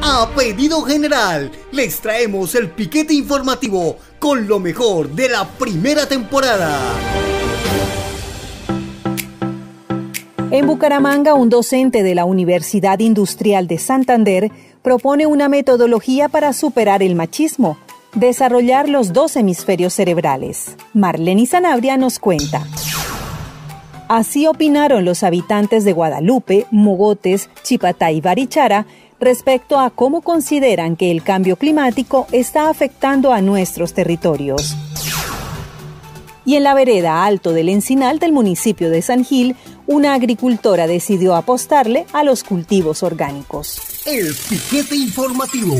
A pedido general, les traemos el piquete informativo con lo mejor de la primera temporada. En Bucaramanga, un docente de la Universidad Industrial de Santander propone una metodología para superar el machismo, desarrollar los 2 hemisferios cerebrales. Marlene Sanabria nos cuenta. Así opinaron los habitantes de Guadalupe, Mogotes, Chipatá y Barichara respecto a cómo consideran que el cambio climático está afectando a nuestros territorios. Y en la vereda Alto del Encinal del municipio de San Gil, una agricultora decidió apostarle a los cultivos orgánicos. El piquete informativo.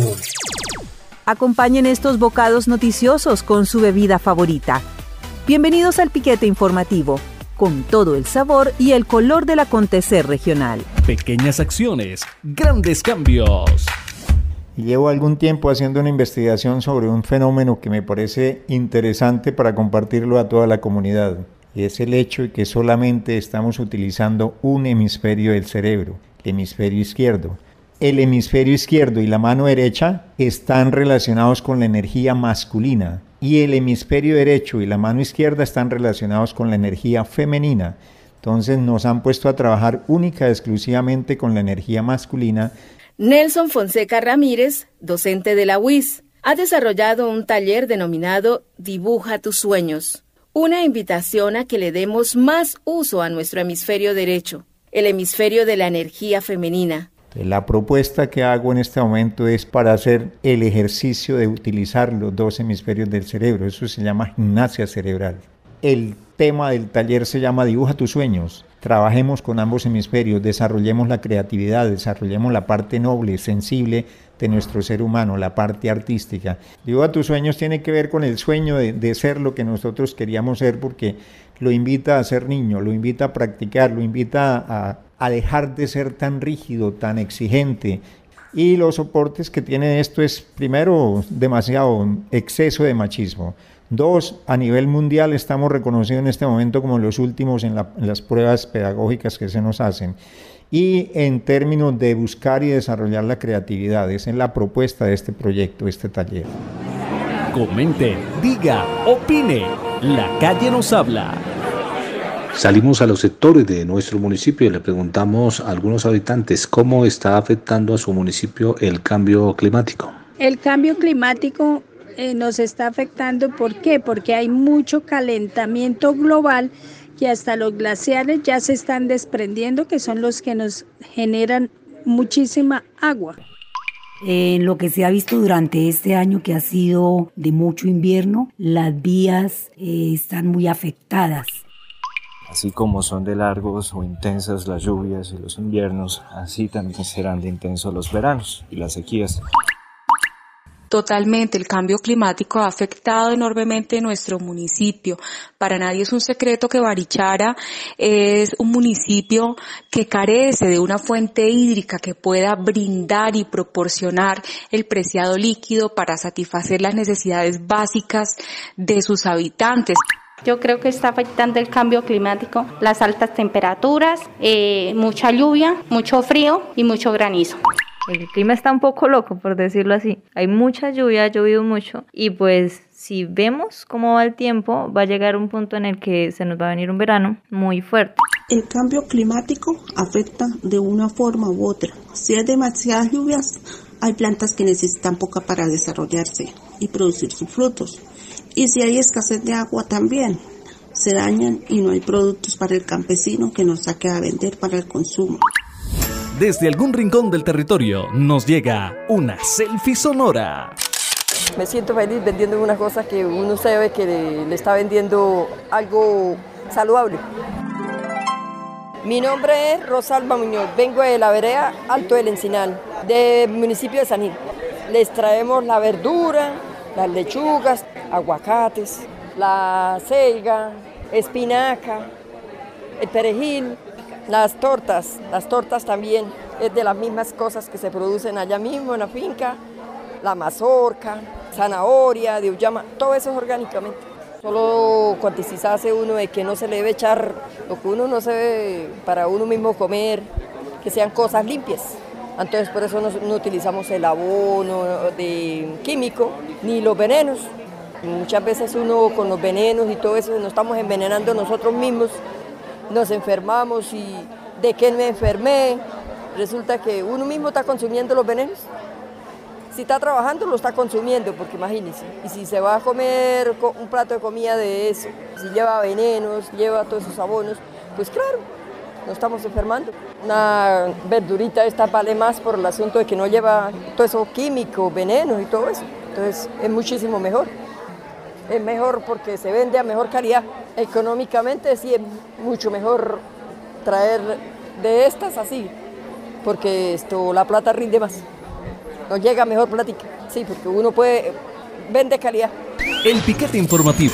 Acompañen estos bocados noticiosos con su bebida favorita. Bienvenidos al piquete informativo, con todo el sabor y el color del acontecer regional. Pequeñas acciones, grandes cambios. Llevo algún tiempo haciendo una investigación sobre un fenómeno que me parece interesante para compartirlo a toda la comunidad. Y es el hecho de que solamente estamos utilizando un hemisferio del cerebro, el hemisferio izquierdo. El hemisferio izquierdo y la mano derecha están relacionados con la energía masculina y el hemisferio derecho y la mano izquierda están relacionados con la energía femenina. Entonces nos han puesto a trabajar única y exclusivamente con la energía masculina. Nelson Fonseca Ramírez, docente de la UIS, ha desarrollado un taller denominado Dibuja tus sueños, una invitación a que le demos más uso a nuestro hemisferio derecho, el hemisferio de la energía femenina. La propuesta que hago en este momento es para hacer el ejercicio de utilizar los 2 hemisferios del cerebro. Eso se llama gimnasia cerebral. El tema del taller se llama Dibuja tus sueños. Trabajemos con ambos hemisferios, desarrollemos la creatividad, desarrollemos la parte noble, sensible de nuestro ser humano, la parte artística. Dibuja tus sueños tiene que ver con el sueño de ser lo que nosotros queríamos ser, porque lo invita a ser niño, lo invita a practicar, lo invita a dejar de ser tan rígido, tan exigente. Y los soportes que tiene esto es, primero, demasiado exceso de machismo. 2, a nivel mundial estamos reconocidos en este momento como los últimos en las pruebas pedagógicas que se nos hacen. Y en términos de buscar y desarrollar la creatividad, esa es la propuesta de este proyecto, este taller. Comente, diga, opine. La calle nos habla. Salimos a los sectores de nuestro municipio y le preguntamos a algunos habitantes cómo está afectando a su municipio el cambio climático. El cambio climático nos está afectando, ¿por qué? Porque hay mucho calentamiento global que hasta los glaciares ya se están desprendiendo, que son los que nos generan muchísima agua. En lo que se ha visto durante este año, que ha sido de mucho invierno, las vías están muy afectadas. Así como son de largos o intensas las lluvias y los inviernos, así también serán de intensos los veranos y las sequías. Totalmente, el cambio climático ha afectado enormemente nuestro municipio. Para nadie es un secreto que Barichara es un municipio que carece de una fuente hídrica que pueda brindar y proporcionar el preciado líquido para satisfacer las necesidades básicas de sus habitantes. Yo creo que está afectando el cambio climático, las altas temperaturas, mucha lluvia, mucho frío y mucho granizo. El clima está un poco loco, por decirlo así. Hay mucha lluvia, ha llovido mucho y pues si vemos cómo va el tiempo, va a llegar un punto en el que se nos va a venir un verano muy fuerte. El cambio climático afecta de una forma u otra. Si hay demasiadas lluvias, hay plantas que necesitan poca para desarrollarse y producir sus frutos. Y si hay escasez de agua también, se dañan y no hay productos para el campesino que nos saque a vender para el consumo. Desde algún rincón del territorio nos llega una selfie sonora. Me siento feliz vendiendo una cosa que uno sabe que le está vendiendo algo saludable. Mi nombre es Rosalba Muñoz, vengo de la vereda Alto del Encinal, del municipio de San Gil. Les traemos la verdura, las lechugas, aguacates, la selga, espinaca, el perejil. Las tortas también es de las mismas cosas que se producen allá mismo en la finca, la mazorca, zanahoria, de uyama, todo eso es orgánicamente. Solo cuantificarse uno de que no se le debe echar lo que uno no se debe para uno mismo comer, que sean cosas limpias. Entonces por eso no utilizamos el abono de químico ni los venenos. Muchas veces uno con los venenos y todo eso nos estamos envenenando nosotros mismos, nos enfermamos y ¿de qué me enfermé? Resulta que uno mismo está consumiendo los venenos. Si está trabajando lo está consumiendo, porque imagínense, y si se va a comer un plato de comida de eso, si lleva venenos, lleva todos esos abonos, pues claro, nos estamos enfermando. Una verdurita esta vale más por el asunto de que no lleva todo eso químico, venenos y todo eso, entonces es muchísimo mejor. Es mejor porque se vende a mejor calidad. Económicamente sí es mucho mejor traer de estas así, porque la plata rinde más. Nos llega mejor plática, sí, porque uno vende calidad. El piquete informativo.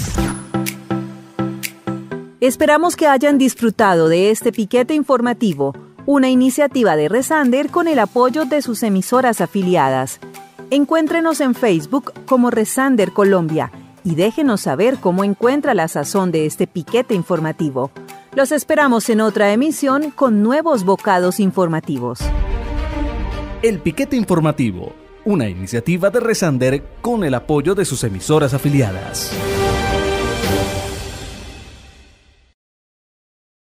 Esperamos que hayan disfrutado de este piquete informativo, una iniciativa de Resander con el apoyo de sus emisoras afiliadas. Encuéntrenos en Facebook como Resander Colombia y déjenos saber cómo encuentra la sazón de este piquete informativo. Los esperamos en otra emisión con nuevos bocados informativos. El piquete informativo, una iniciativa de Resander con el apoyo de sus emisoras afiliadas.